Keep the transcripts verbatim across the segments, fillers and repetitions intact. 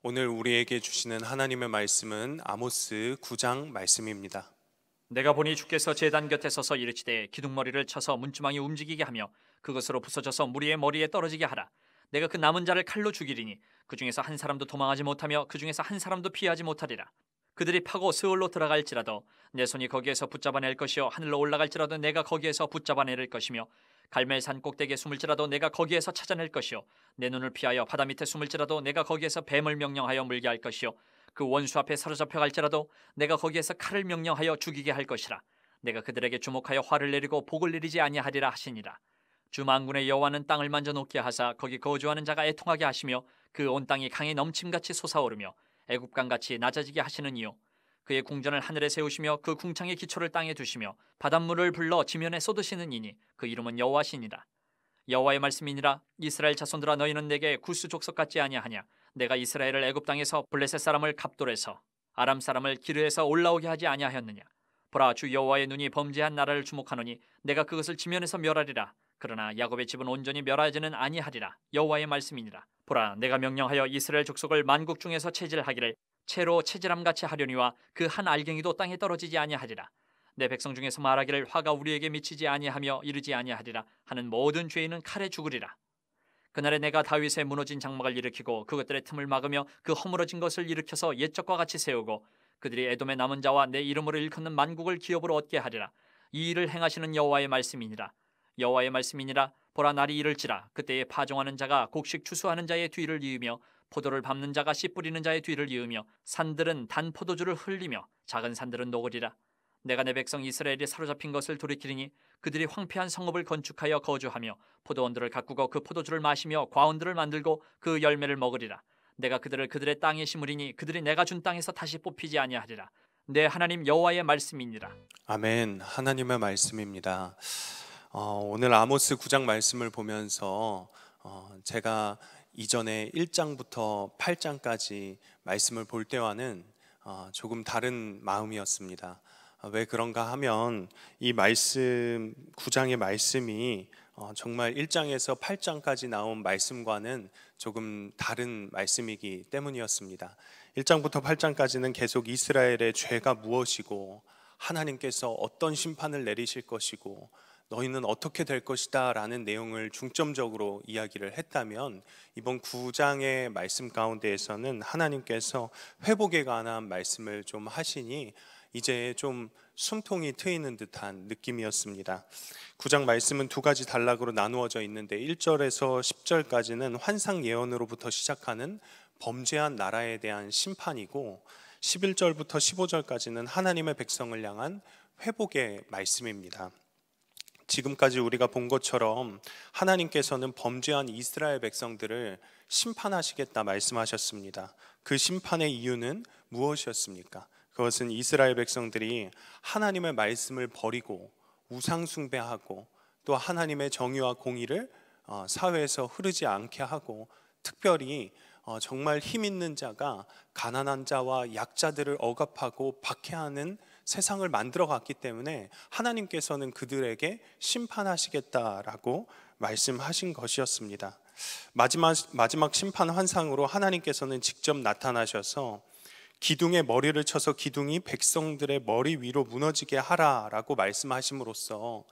오늘 우리에게 주시는 하나님의 말씀은 아모스 구 장 말씀입니다. 내가 보니 주께서 제단 곁에 서서 이르시되 기둥머리를 쳐서 문지방이 움직이게 하며 그것으로 부서져서 무리의 머리에 떨어지게 하라. 내가 그 남은 자를 칼로 죽이리니 그 중에서 한 사람도 도망하지 못하며 그 중에서 한 사람도 피하지 못하리라. 그들이 파고 스올로 들어갈지라도 내 손이 거기에서 붙잡아낼 것이요 하늘로 올라갈지라도 내가 거기에서 붙잡아낼 것이며 갈멜산 꼭대기에 숨을지라도 내가 거기에서 찾아낼 것이요 내 눈을 피하여 바다 밑에 숨을지라도 내가 거기에서 뱀을 명령하여 물게 할 것이요 그 원수 앞에 사로잡혀 갈지라도 내가 거기에서 칼을 명령하여 죽이게 할 것이라. 내가 그들에게 주목하여 화를 내리고 복을 내리지 아니하리라 하시니라. 주 만군의 여호와는 땅을 만져 놓게 하사 거기 거주하는 자가 애통하게 하시며 그 온 땅이 강이 넘침같이 솟아오르며 애굽강같이 낮아지게 하시는 이요 그의 궁전을 하늘에 세우시며 그 궁창의 기초를 땅에 두시며 바닷물을 불러 지면에 쏟으시는 이니 그 이름은 여호와시니라. 여호와의 말씀이니라. 이스라엘 자손들아 너희는 내게 구스 족속 같지 아니하냐. 내가 이스라엘을 애굽 땅에서 블레셋 사람을 갑돌에서 아람 사람을 기르에서 올라오게 하지 아니하였느냐. 보라, 주 여호와의 눈이 범죄한 나라를 주목하노니 내가 그것을 지면에서 멸하리라. 그러나 야곱의 집은 온전히 멸하지는 아니하리라. 여호와의 말씀이니라. 보라, 내가 명령하여 이스라엘 족속을 만국 중에서 체질하기를 채로 체질함같이 하려니와 그 한 알갱이도 땅에 떨어지지 아니하리라. 내 백성 중에서 말하기를 화가 우리에게 미치지 아니하며 이르지 아니하리라 하는 모든 죄인은 칼에 죽으리라. 그날에 내가 다윗의 무너진 장막을 일으키고 그것들의 틈을 막으며 그 허물어진 것을 일으켜서 옛적과 같이 세우고 그들이 에돔의 남은 자와 내 이름으로 일컫는 만국을 기업으로 얻게 하리라. 이 일을 행하시는 여호와의 말씀이니라. 여호와의 말씀이니라. 보라, 날이 이를지라. 그때에 파종하는 자가 곡식 추수하는 자의 뒤를 이으며 포도를 밟는 자가 씨 뿌리는 자의 뒤를 이으며 산들은 단 포도주를 흘리며 작은 산들은 녹으리라. 내가 내 백성 이스라엘이 사로잡힌 것을 돌이키리니 그들이 황폐한 성읍을 건축하여 거주하며 포도원들을 가꾸고 그 포도주를 마시며 과원들을 만들고 그 열매를 먹으리라. 내가 그들을 그들의 땅에 심으리니 그들이 내가 준 땅에서 다시 뽑히지 아니하리라. 내 하나님 여호와의 말씀이니라. 아멘. 하나님의 말씀입니다. 어, 오늘 아모스 구 장 말씀을 보면서 어, 제가 이전에 일 장부터 팔 장까지 말씀을 볼 때와는 어, 조금 다른 마음이었습니다. 왜 그런가 하면 이 말씀 구 장의 말씀이 어, 정말 일 장에서 팔 장까지 나온 말씀과는 조금 다른 말씀이기 때문이었습니다. 일 장부터 팔 장까지는 계속 이스라엘의 죄가 무엇이고 하나님께서 어떤 심판을 내리실 것이고 너희는 어떻게 될 것이다 라는 내용을 중점적으로 이야기를 했다면, 이번 구 장의 말씀 가운데에서는 하나님께서 회복에 관한 말씀을 좀 하시니 이제 좀 숨통이 트이는 듯한 느낌이었습니다. 구 장 말씀은 두 가지 단락으로 나누어져 있는데 일 절에서 십 절까지는 환상 예언으로부터 시작하는 범죄한 나라에 대한 심판이고, 십일 절부터 십오 절까지는 하나님의 백성을 향한 회복의 말씀입니다. 지금까지 우리가 본 것처럼 하나님께서는 범죄한 이스라엘 백성들을 심판하시겠다 말씀하셨습니다. 그 심판의 이유는 무엇이었습니까? 그것은 이스라엘 백성들이 하나님의 말씀을 버리고 우상 숭배하고 또 하나님의 정의와 공의를 사회에서 흐르지 않게 하고, 특별히 정말 힘 있는 자가 가난한 자와 약자들을 억압하고 박해하는 세상을 만들어 갔기 때문에 하나님께서는 그들에게 심판하시겠다라고 말씀하신 것이었습니다. 마지막, 마지막 심판 환상으로 하나님께서는 직접 나타나셔서 기둥에 머리를 쳐서 기둥이 백성들의 머리 위로 무너지게 하라라고 말씀하심으로써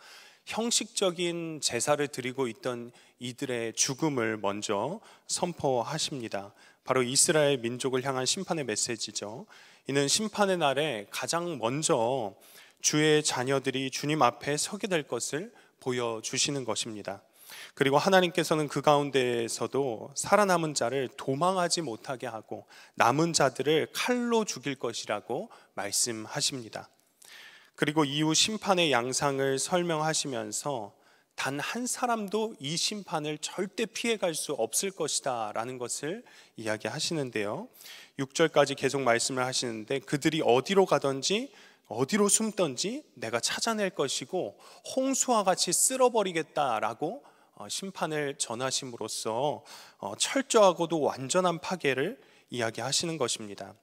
형식적인 제사를 드리고 있던 이들의 죽음을 먼저 선포하십니다. 바로 이스라엘 민족을 향한 심판의 메시지죠. 이는 심판의 날에 가장 먼저 주의 자녀들이 주님 앞에 서게 될 것을 보여주시는 것입니다. 그리고 하나님께서는 그 가운데에서도 살아남은 자를 도망하지 못하게 하고 남은 자들을 칼로 죽일 것이라고 말씀하십니다. 그리고 이후 심판의 양상을 설명하시면서 단 한 사람도 이 심판을 절대 피해갈 수 없을 것이다 라는 것을 이야기하시는데요, 육 절까지 계속 말씀을 하시는데 그들이 어디로 가든지 어디로 숨든지 내가 찾아낼 것이고 홍수와 같이 쓸어버리겠다라고 심판을 전하심으로써 철저하고도 완전한 파괴를 이야기하시는 것입니다.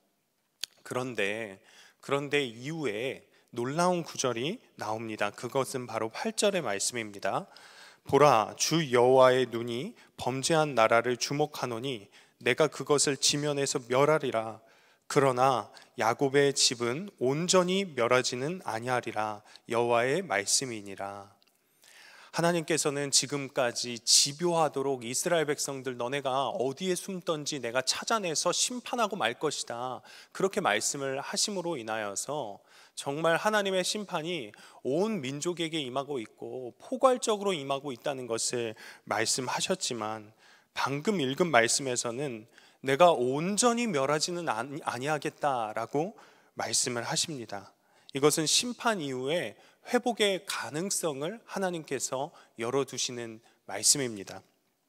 그런데 그런데 이후에 놀라운 구절이 나옵니다. 그것은 바로 팔 절의 말씀입니다. 보라, 주 여호와의 눈이 범죄한 나라를 주목하노니 내가 그것을 지면에서 멸하리라. 그러나 야곱의 집은 온전히 멸하지는 아니하리라. 여호와의 말씀이니라. 하나님께서는 지금까지 집요하도록 이스라엘 백성들 너네가 어디에 숨던지 내가 찾아내서 심판하고 말 것이다, 그렇게 말씀을 하심으로 인하여서 정말 하나님의 심판이 온 민족에게 임하고 있고 포괄적으로 임하고 있다는 것을 말씀하셨지만, 방금 읽은 말씀에서는 내가 온전히 멸하지는 아니, 아니하겠다라고 말씀을 하십니다. 이것은 심판 이후에 회복의 가능성을 하나님께서 열어두시는 말씀입니다.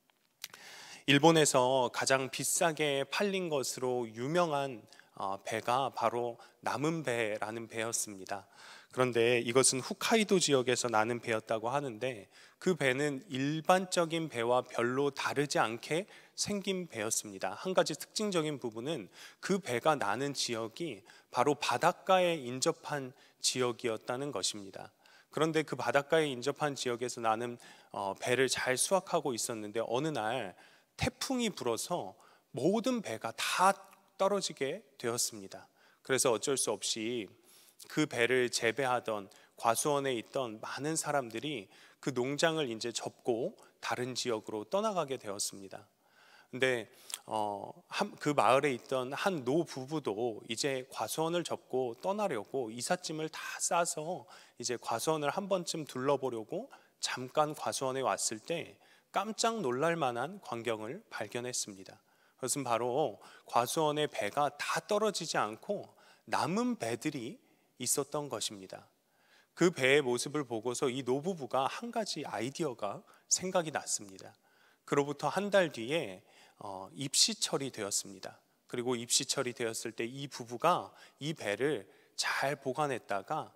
일본에서 가장 비싸게 팔린 것으로 유명한 배가 바로 남은 배라는 배였습니다. 그런데 이것은 홋카이도 지역에서 나는 배였다고 하는데, 그 배는 일반적인 배와 별로 다르지 않게 생긴 배였습니다. 한 가지 특징적인 부분은 그 배가 나는 지역이 바로 바닷가에 인접한 지역이었다는 것입니다. 그런데 그 바닷가에 인접한 지역에서 나는 배를 잘 수확하고 있었는데, 어느 날 태풍이 불어서 모든 배가 다 떨어지게 되었습니다. 그래서 어쩔 수 없이 그 배를 재배하던 과수원에 있던 많은 사람들이 그 농장을 이제 접고 다른 지역으로 떠나가게 되었습니다. 근데 어, 한, 그 마을에 있던 한 노부부도 이제 과수원을 접고 떠나려고 이삿짐을 다 싸서 이제 과수원을 한 번쯤 둘러보려고 잠깐 과수원에 왔을 때 깜짝 놀랄 만한 광경을 발견했습니다. 그것은 바로 과수원의 배가 다 떨어지지 않고 남은 배들이 있었던 것입니다. 그 배의 모습을 보고서 이 노부부가 한 가지 아이디어가 생각이 났습니다. 그로부터 한 달 뒤에 어, 입시철이 되었습니다. 그리고 입시철이 되었을 때 이 부부가 이 배를 잘 보관했다가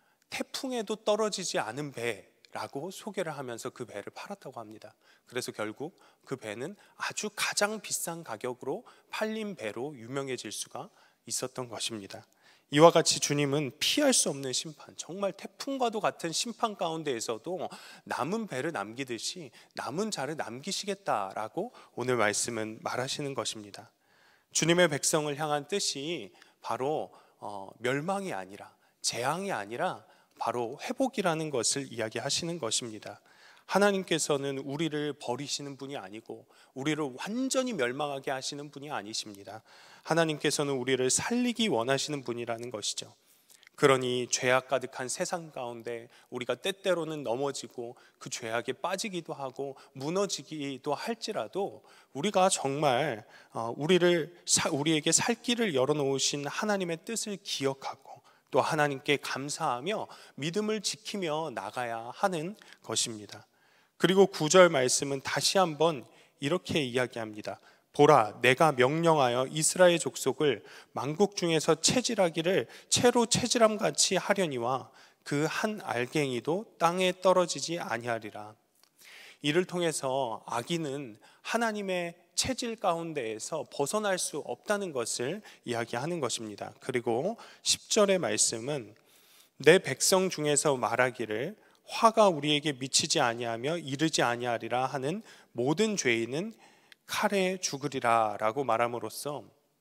태풍에도 떨어지지 않은 배라고 소개를 하면서 그 배를 팔았다고 합니다. 그래서 결국 그 배는 아주 가장 비싼 가격으로 팔린 배로 유명해질 수가 있었던 것입니다. 이와 같이 주님은 피할 수 없는 심판, 정말 태풍과도 같은 심판 가운데에서도 남은 배를 남기듯이 남은 자를 남기시겠다라고 오늘 말씀은 말하시는 것입니다. 주님의 백성을 향한 뜻이 바로 어, 멸망이 아니라, 재앙이 아니라 바로 회복이라는 것을 이야기하시는 것입니다. 하나님께서는 우리를 버리시는 분이 아니고 우리를 완전히 멸망하게 하시는 분이 아니십니다. 하나님께서는 우리를 살리기 원하시는 분이라는 것이죠. 그러니 죄악 가득한 세상 가운데 우리가 때때로는 넘어지고 그 죄악에 빠지기도 하고 무너지기도 할지라도, 우리가 정말 우리를 우리에게 살 길을 열어놓으신 하나님의 뜻을 기억하고 또 하나님께 감사하며 믿음을 지키며 나가야 하는 것입니다. 그리고 구 절 말씀은 다시 한번 이렇게 이야기합니다. 보라, 내가 명령하여 이스라엘 족속을 만국 중에서 채질하기를 채로 채질함 같이 하려니와 그 한 알갱이도 땅에 떨어지지 아니하리라. 이를 통해서 악인은 하나님의 체질 가운데에서 벗어날 수 없다는 것을 이야기하는 것입니다. 그리고 십 절의 말씀은 내 백성 중에서 말하기를 화가 우리에게 미치지 아니하며 이르지 아니하리라 하는 모든 죄인은 칼에 죽으리라 라고 말함으로써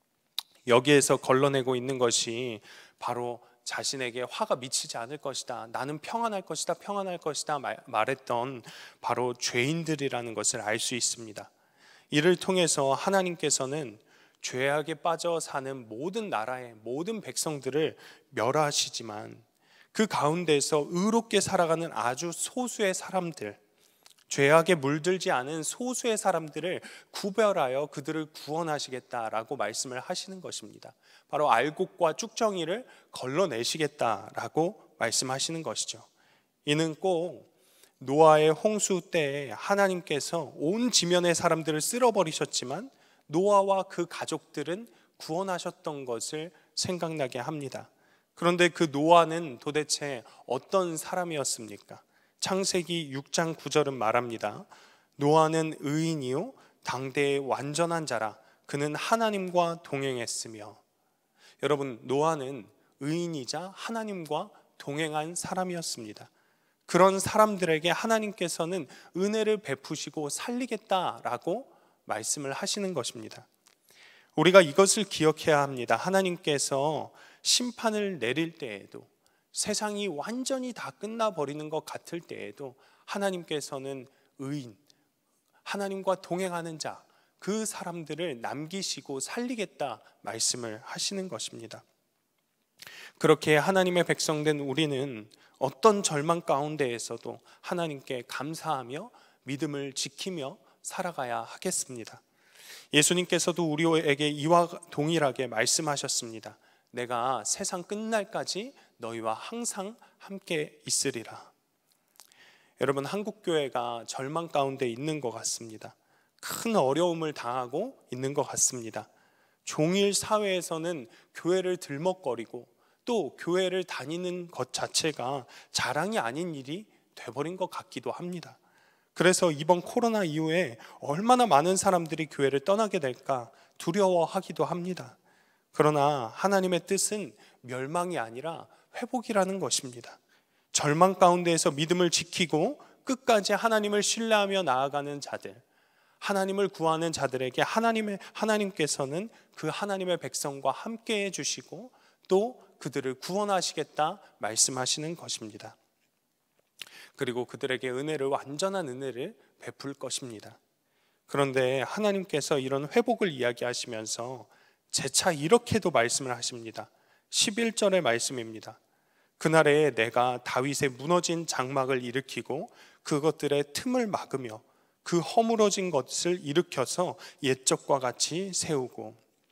여기에서 걸러내고 있는 것이 바로 자신에게 화가 미치지 않을 것이다, 나는 평안할 것이다, 평안할 것이다 말했던 바로 죄인들이라는 것을 알 수 있습니다. 이를 통해서 하나님께서는 죄악에 빠져 사는 모든 나라의 모든 백성들을 멸하시지만 그 가운데서 의롭게 살아가는 아주 소수의 사람들, 죄악에 물들지 않은 소수의 사람들을 구별하여 그들을 구원하시겠다라고 말씀을 하시는 것입니다. 바로 알곡과 쭉정이를 걸러내시겠다라고 말씀하시는 것이죠. 이는 꼭 노아의 홍수 때에 하나님께서 온 지면의 사람들을 쓸어버리셨지만 노아와 그 가족들은 구원하셨던 것을 생각나게 합니다. 그런데 그 노아는 도대체 어떤 사람이었습니까? 창세기 육 장 구 절은 말합니다. 노아는 의인이요 당대의 완전한 자라. 그는 하나님과 동행했으며. 여러분, 노아는 의인이자 하나님과 동행한 사람이었습니다. 그런 사람들에게 하나님께서는 은혜를 베푸시고 살리겠다라고 말씀을 하시는 것입니다. 우리가 이것을 기억해야 합니다. 하나님께서 심판을 내릴 때에도, 세상이 완전히 다 끝나버리는 것 같을 때에도 하나님께서는 의인, 하나님과 동행하는 자, 그 사람들을 남기시고 살리겠다 말씀을 하시는 것입니다. 그렇게 하나님의 백성된 우리는 어떤 절망 가운데에서도 하나님께 감사하며 믿음을 지키며 살아가야 하겠습니다. 예수님께서도 우리에게 이와 동일하게 말씀하셨습니다. 내가 세상 끝날까지 너희와 항상 함께 있으리라. 여러분, 한국교회가 절망 가운데 있는 것 같습니다. 큰 어려움을 당하고 있는 것 같습니다. 종일 사회에서는 교회를 들먹거리고 또 교회를 다니는 것 자체가 자랑이 아닌 일이 돼버린 것 같기도 합니다. 그래서 이번 코로나 이후에 얼마나 많은 사람들이 교회를 떠나게 될까 두려워하기도 합니다. 그러나 하나님의 뜻은 멸망이 아니라 회복이라는 것입니다. 절망 가운데에서 믿음을 지키고 끝까지 하나님을 신뢰하며 나아가는 자들, 하나님을 구하는 자들에게 하나님의, 하나님께서는 그 하나님의 백성과 함께 해주시고 또 그들을 구원하시겠다 말씀하시는 것입니다. 그리고 그들에게 은혜를, 완전한 은혜를 베풀 것입니다. 그런데 하나님께서 이런 회복을 이야기하시면서 재차 이렇게도 말씀을 하십니다. 십일 절의 말씀입니다. 그날에 내가 다윗의 무너진 장막을 일으키고 그것들의 틈을 막으며 그 허물어진 것을 일으켜서 옛적과 같이 세우고.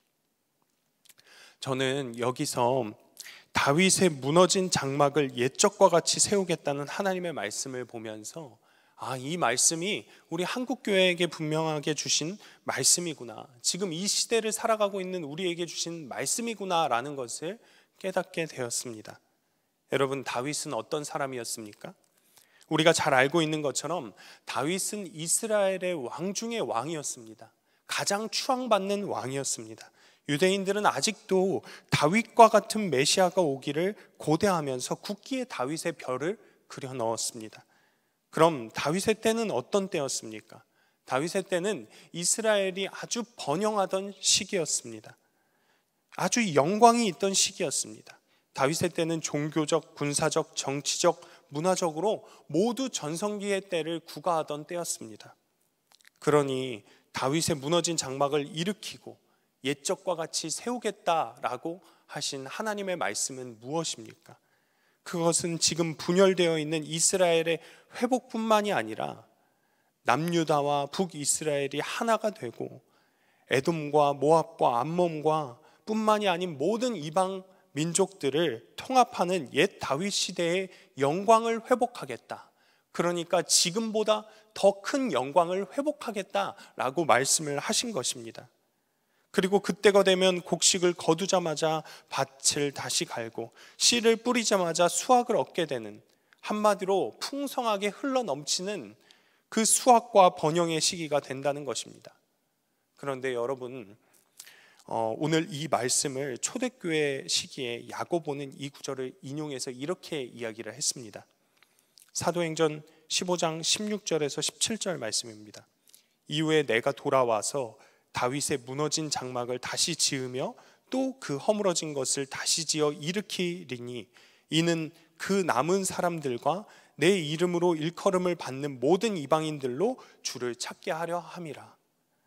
저는 여기서 다윗의 무너진 장막을 옛적과 같이 세우겠다는 하나님의 말씀을 보면서 아, 이 말씀이 우리 한국교회에게 분명하게 주신 말씀이구나, 지금 이 시대를 살아가고 있는 우리에게 주신 말씀이구나 라는 것을 깨닫게 되었습니다. 여러분, 다윗은 어떤 사람이었습니까? 우리가 잘 알고 있는 것처럼 다윗은 이스라엘의 왕 중의 왕이었습니다. 가장 추앙받는 왕이었습니다. 유대인들은 아직도 다윗과 같은 메시아가 오기를 고대하면서 국기에 다윗의 별을 그려 넣었습니다. 그럼 다윗의 때는 어떤 때였습니까? 다윗의 때는 이스라엘이 아주 번영하던 시기였습니다. 아주 영광이 있던 시기였습니다. 다윗의 때는 종교적, 군사적, 정치적, 문화적으로 모두 전성기의 때를 구가하던 때였습니다. 그러니 다윗의 무너진 장막을 일으키고 옛적과 같이 세우겠다라고 하신 하나님의 말씀은 무엇입니까? 그것은 지금 분열되어 있는 이스라엘의 회복뿐만이 아니라 남유다와 북이스라엘이 하나가 되고 에돔과 모압과 암몬과 뿐만이 아닌 모든 이방 민족들을 통합하는 옛 다윗 시대의 영광을 회복하겠다. 그러니까 지금보다 더 큰 영광을 회복하겠다라고 말씀을 하신 것입니다. 그리고 그때가 되면 곡식을 거두자마자 밭을 다시 갈고 씨를 뿌리자마자 수확을 얻게 되는, 한마디로 풍성하게 흘러넘치는 그 수확과 번영의 시기가 된다는 것입니다. 그런데 여러분, 어, 오늘 이 말씀을 초대교회 시기에 야고보는 이 구절을 인용해서 이렇게 이야기를 했습니다. 사도행전 십오 장 십육 절에서 십칠 절 말씀입니다. 이후에 내가 돌아와서 다윗의 무너진 장막을 다시 지으며 또 그 허물어진 것을 다시 지어 일으키리니 이는 그 남은 사람들과 내 이름으로 일컬음을 받는 모든 이방인들로 주를 찾게 하려 함이라.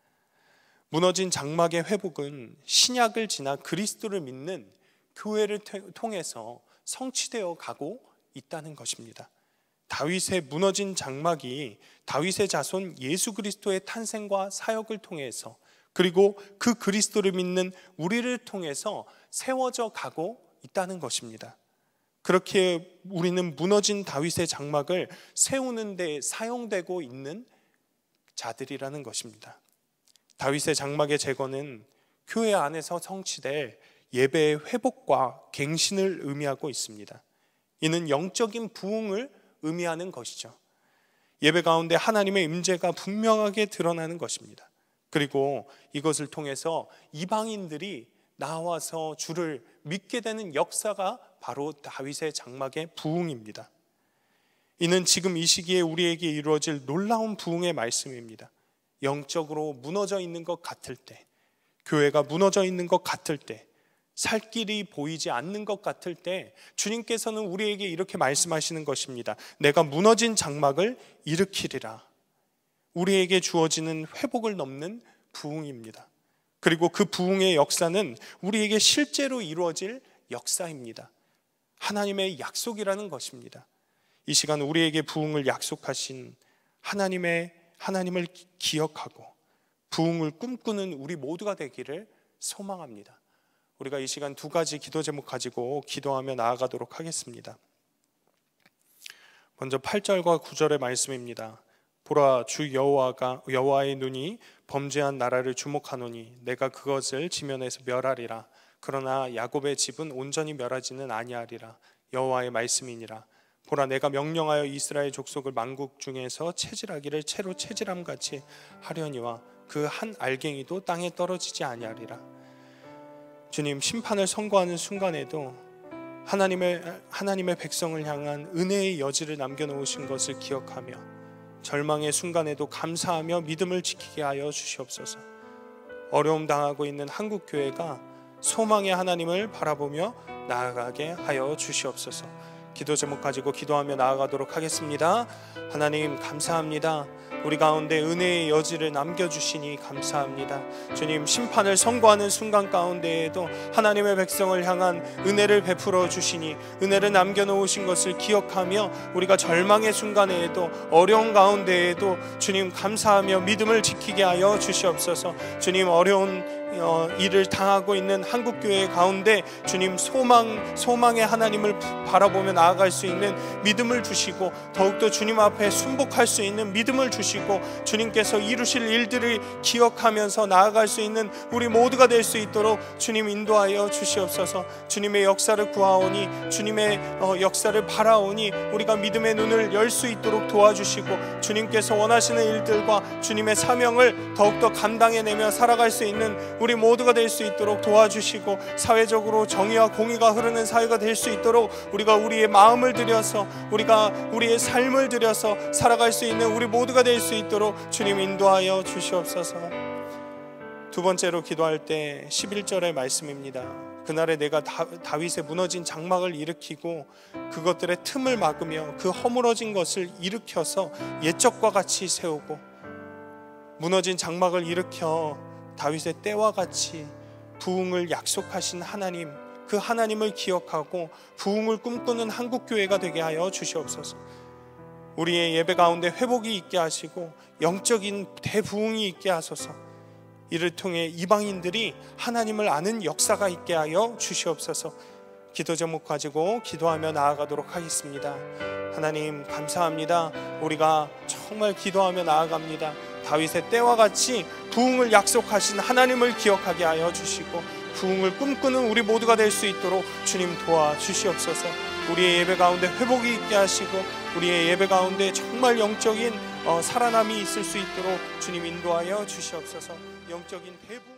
무너진 장막의 회복은 신약을 지나 그리스도를 믿는 교회를 통해서 성취되어 가고 있다는 것입니다. 다윗의 무너진 장막이 다윗의 자손 예수 그리스도의 탄생과 사역을 통해서, 그리고 그 그리스도를 믿는 우리를 통해서 세워져 가고 있다는 것입니다. 그렇게 우리는 무너진 다윗의 장막을 세우는 데 사용되고 있는 자들이라는 것입니다. 다윗의 장막의 제거는 교회 안에서 성취될 예배의 회복과 갱신을 의미하고 있습니다. 이는 영적인 부흥을 의미하는 것이죠. 예배 가운데 하나님의 임재가 분명하게 드러나는 것입니다. 그리고 이것을 통해서 이방인들이 나와서 주를 믿게 되는 역사가 바로 다윗의 장막의 부흥입니다. 이는 지금 이 시기에 우리에게 이루어질 놀라운 부흥의 말씀입니다. 영적으로 무너져 있는 것 같을 때, 교회가 무너져 있는 것 같을 때, 살 길이 보이지 않는 것 같을 때 주님께서는 우리에게 이렇게 말씀하시는 것입니다. 내가 무너진 장막을 일으키리라. 우리에게 주어지는 회복을 넘는 부흥입니다. 그리고 그 부흥의 역사는 우리에게 실제로 이루어질 역사입니다. 하나님의 약속이라는 것입니다. 이 시간 우리에게 부흥을 약속하신 하나님의 하나님을 기억하고 부흥을 꿈꾸는 우리 모두가 되기를 소망합니다. 우리가 이 시간 두 가지 기도 제목 가지고 기도하며 나아가도록 하겠습니다. 먼저 팔 절과 구 절의 말씀입니다. 보라, 주 여호와가 여호와의 눈이 범죄한 나라를 주목하노니 내가 그것을 지면에서 멸하리라. 그러나 야곱의 집은 온전히 멸하지는 아니하리라. 여호와의 말씀이니라. 보라, 내가 명령하여 이스라엘 족속을 만국 중에서 체질하기를 채로 체질함 같이 하려니와 그 한 알갱이도 땅에 떨어지지 아니하리라. 주님, 심판을 선고하는 순간에도 하나님의, 하나님의 백성을 향한 은혜의 여지를 남겨놓으신 것을 기억하며 절망의 순간에도 감사하며 믿음을 지키게 하여 주시옵소서. 어려움 당하고 있는 한국교회가 소망의 하나님을 바라보며 나아가게 하여 주시옵소서. 기도 제목 가지고 기도하며 나아가도록 하겠습니다. 하나님, 감사합니다. 우리 가운데 은혜의 여지를 남겨주시니 감사합니다. 주님, 심판을 선고하는 순간 가운데에도 하나님의 백성을 향한 은혜를 베풀어 주시니 은혜를 남겨놓으신 것을 기억하며 우리가 절망의 순간에도 어려운 가운데에도 주님 감사하며 믿음을 지키게 하여 주시옵소서. 주님, 어려운 어, 일을 당하고 있는 한국교회 가운데 주님 소망, 소망의 하나님을 바라보며 나아갈 수 있는 믿음을 주시고 더욱더 주님 앞에 순복할 수 있는 믿음을 주시고 주님께서 이루실 일들을 기억하면서 나아갈 수 있는 우리 모두가 될 수 있도록 주님 인도하여 주시옵소서. 주님의 역사를 구하오니 주님의 어, 역사를 바라오니 우리가 믿음의 눈을 열 수 있도록 도와주시고 주님께서 원하시는 일들과 주님의 사명을 더욱더 감당해내며 살아갈 수 있는 우리 모두가 될 수 있도록 도와주시고 사회적으로 정의와 공의가 흐르는 사회가 될 수 있도록 우리가 우리의 마음을 들여서 우리가 우리의 삶을 들여서 살아갈 수 있는 우리 모두가 될 수 있도록 주님 인도하여 주시옵소서. 두 번째로 기도할 때 십일 절의 말씀입니다. 그날에 내가 다, 다윗의 무너진 장막을 일으키고 그것들의 틈을 막으며 그 허물어진 것을 일으켜서 옛적과 같이 세우고 무너진 장막을 일으켜 다윗의 때와 같이 부흥을 약속하신 하나님, 그 하나님을 기억하고 부흥을 꿈꾸는 한국교회가 되게 하여 주시옵소서. 우리의 예배 가운데 회복이 있게 하시고 영적인 대부흥이 있게 하소서. 이를 통해 이방인들이 하나님을 아는 역사가 있게 하여 주시옵소서. 기도 제목 가지고 기도하며 나아가도록 하겠습니다. 하나님, 감사합니다. 우리가 정말 기도하며 나아갑니다. 다윗의 때와 같이 부흥을 약속하신 하나님을 기억하게 하여 주시고 부흥을 꿈꾸는 우리 모두가 될 수 있도록 주님 도와주시옵소서. 우리의 예배 가운데 회복이 있게 하시고 우리의 예배 가운데 정말 영적인 어, 살아남이 있을 수 있도록 주님 인도하여 주시옵소서. 영적인 대부흥